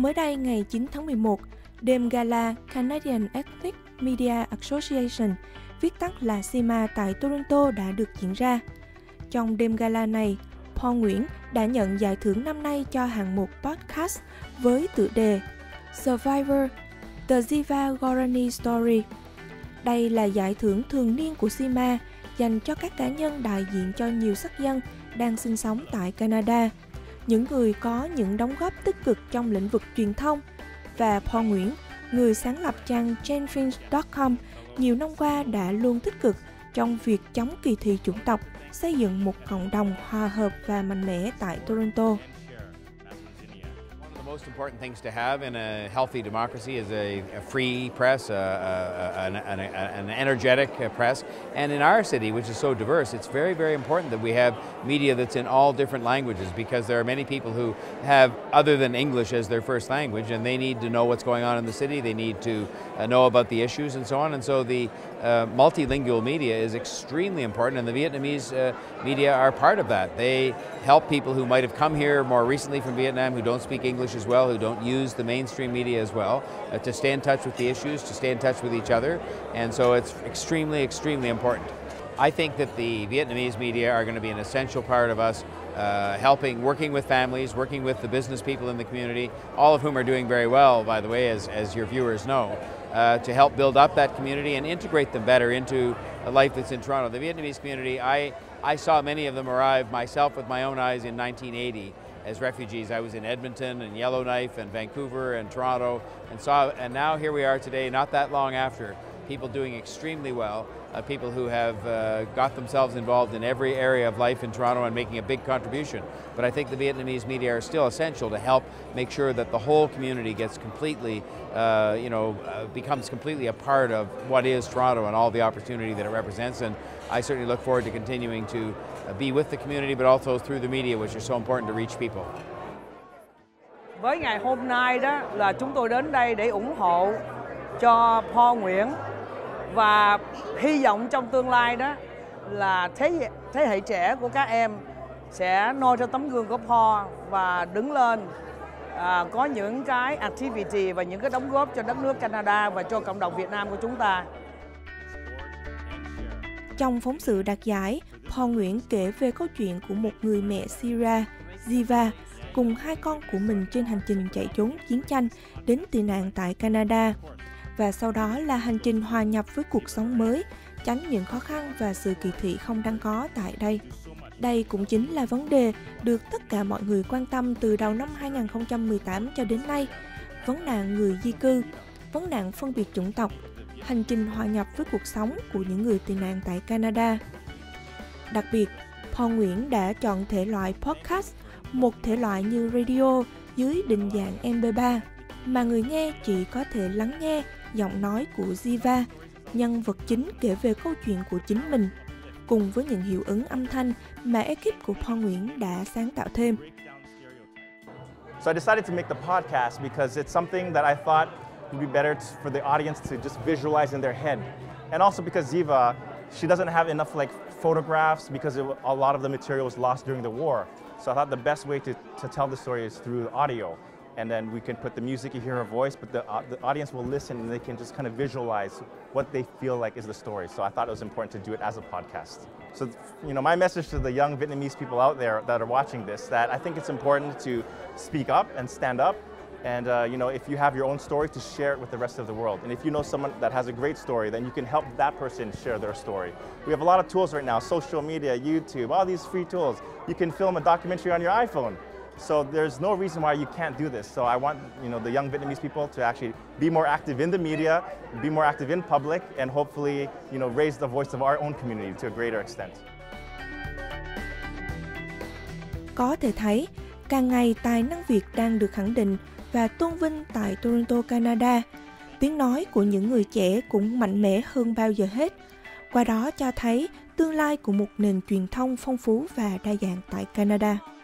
Mới đây, ngày 9 tháng 11, đêm gala Canadian Ethnic Media Association, viết tắt là CIMA tại Toronto đã được diễn ra. Trong đêm gala này, Paul Nguyễn đã nhận giải thưởng năm nay cho hạng mục podcast với tựa đề Survivor, The Ziva Gorani Story. Đây là giải thưởng thường niên của CIMA dành cho các cá nhân đại diện cho nhiều sắc dân đang sinh sống tại Canada, những người có những đóng góp tích cực trong lĩnh vực truyền thông. Và Paul Nguyễn, người sáng lập trang changefinch.com, nhiều năm qua đã luôn tích cực trong việc chống kỳ thị chủng tộc, xây dựng một cộng đồng hòa hợp và mạnh mẽ tại Toronto. The most important things to have in a healthy democracy is a free press, an energetic press. And in our city, which is so diverse, it's very, very important that we have media that's in all different languages, because there are many people who have other than English as their first language, and they need to know what's going on in the city. They need to know about the issues and so on. And so the multilingual media is extremely important, and the Vietnamese media are part of that. They help people who might have come here more recently from Vietnam who don't speak English as well, who don't use the mainstream media as well, to stay in touch with the issues, to stay in touch with each other. And so it's extremely, extremely important. I think that the Vietnamese media are going to be an essential part of us working with families, working with the business people in the community, all of whom are doing very well, by the way, as your viewers know, to help build up that community and integrate them better into a life that's in Toronto. The Vietnamese community, I saw many of them arrive myself with my own eyes in 1980 as refugees. I was in Edmonton and Yellowknife and Vancouver and Toronto and now here we are today, not that long after, people doing extremely well, people who have got themselves involved in every area of life in Toronto and making a big contribution. But I think the Vietnamese media are still essential to help make sure that the whole community gets completely, becomes completely a part of what is Toronto and all the opportunity that it represents. And I certainly look forward to continuing to be with the community, but also through the media, which are so important to reach people. Với ngày hôm nay đó là chúng tôi đến đây để ủng hộ cho Paul Nguyễn, và hy vọng trong tương lai đó là thế hệ trẻ của các em sẽ noi theo tấm gương của Paul và đứng lên có những cái activity và những cái đóng góp cho đất nước Canada và cho cộng đồng Việt Nam của chúng ta. Trong phóng sự đạt giải, Paul Nguyễn kể về câu chuyện của một người mẹ Syria, Ziva, cùng hai con của mình trên hành trình chạy trốn chiến tranh đến tị nạn tại Canada. Và sau đó là hành trình hòa nhập với cuộc sống mới, tránh những khó khăn và sự kỳ thị không đáng có tại đây. Đây cũng chính là vấn đề được tất cả mọi người quan tâm từ đầu năm 2018 cho đến nay. Vấn nạn người di cư, vấn nạn phân biệt chủng tộc, hành trình hòa nhập với cuộc sống của những người tị nạn tại Canada. Đặc biệt, Paul Nguyễn đã chọn thể loại podcast, một thể loại như radio dưới định dạng MP3, mà người nghe chỉ có thể lắng nghe giọng nói của Ziva, nhân vật chính kể về câu chuyện của chính mình, cùng với những hiệu ứng âm thanh mà ekip của Paul Nguyễn đã sáng tạo thêm. So I decided to make the podcast because it's something that I thought would be better for the audience to just visualize in their head. And also because Ziva, she doesn't have enough photographs because a lot of the material was lost during the war. So I thought the best way to tell the story is through audio. And then we can put the music, you hear her voice, but the audience will listen and they can just kind of visualize what they feel like is the story. So I thought it was important to do it as a podcast. So, my message to the young Vietnamese people out there that are watching this, that I think it's important to speak up and stand up. And, if you have your own story, to share it with the rest of the world. And if you know someone that has a great story, then you can help that person share their story. We have a lot of tools right now, social media, YouTube, all these free tools. You can film a documentary on your iPhone. So there's no reason why you can't do this. So I want, the young Vietnamese people to actually be more active in the media, be more active in public, and hopefully, raise the voice of our own community to a greater extent. Có thể thấy, càng ngày tài năng Việt đang được khẳng định và tôn vinh tại Toronto, Canada. Tiếng nói của những người trẻ cũng mạnh mẽ hơn bao giờ hết. Qua đó cho thấy tương lai của một nền truyền thông phong phú và đa dạng tại Canada.